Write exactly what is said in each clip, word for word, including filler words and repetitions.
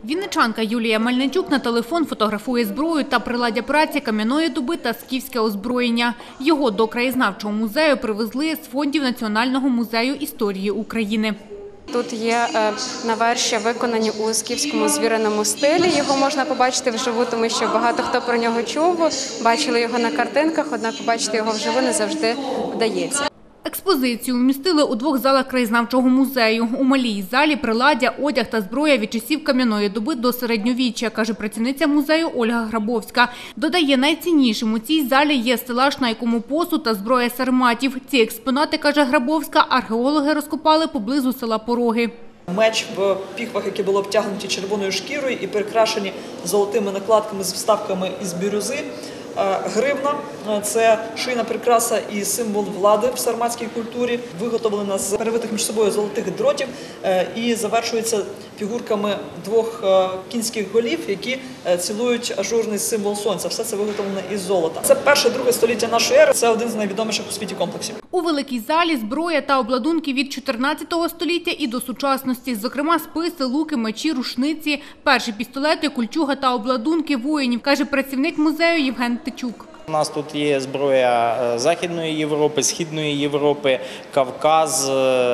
Вінничанка Юлія Мельничук на телефон фотографує зброю та приладдя праці кам'яної доби та скіфське озброєння. Його до краєзнавчого музею привезли з фондів Національного музею історії України. Тут є навершя, виконані у скіфському звіриному стилі. Його можна побачити вживу, тому що багато хто про нього чув, бачили його на картинках, однак побачити його вживу не завжди вдається. Експозицію вмістили у двох залах краєзнавчого музею. У малій залі приладдя, одяг та зброя від часів кам'яної доби до середньовіччя, каже працівниця музею Ольга Грабовська. Додає, найціннішим у цій залі є стелаж, на якому посуд та зброя сарматів. Ці експонати, каже Грабовська, археологи розкопали поблизу села Пороги. Меч в піхвах, які були обтягнуті червоною шкірою і прикрашені золотими накладками з вставками із бірюзи. Гривна – це шийна прикраса і символ влади в сарматській культурі, виготовлена з перевитих між собою золотих дротів і завершується фігурками двох кінських голів, які цілують ажурний символ сонця. Все це виготовлено із золота. Це перше-друге століття нашої ери, це один з найвідоміших у світі комплексів. У великій залі зброя та обладунки від чотирнадцятого століття і до сучасності. Зокрема, списи, луки, мечі, рушниці, перші пістолети, кульчуга та обладунки воїнів, каже працівник музею Євген Тичук. У нас тут є зброя Західної Європи, Східної Європи, Кавказ,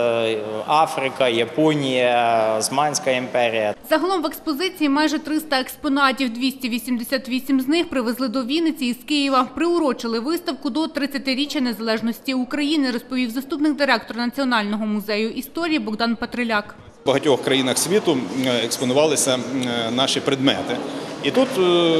Африка, Японія, Османська імперія. Загалом в експозиції майже триста експонатів, двісті вісімдесят вісім з них привезли до Вінниці із Києва. Приурочили виставку до тридцятиріччя незалежності України, розповів заступник директора Національного музею історії Богдан Патриляк. В багатьох країнах світу експонувалися наші предмети. І тут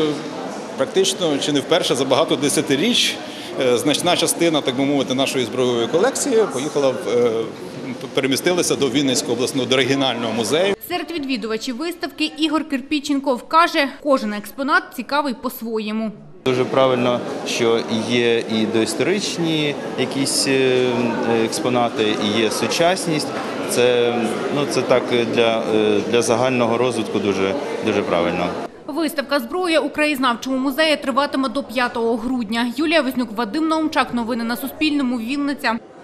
практично чи не вперше за багато десятиріч значна частина, так би мовити, нашої збройової колекції поїхала, перемістилася до Вінницького обласного, до регіонального музею. Серед відвідувачів виставки Ігор Кирпіченков каже, кожен експонат цікавий по-своєму. Дуже правильно, що є і доісторичні якісь експонати, і є сучасність. Це, ну, це так для, для загального розвитку дуже, дуже правильно. Виставка «Зброя» у краєзнавчому музеї триватиме до п'ятого грудня. Юлія Вознюк, Вадим Наумчак. Новини на Суспільному. Вінниця.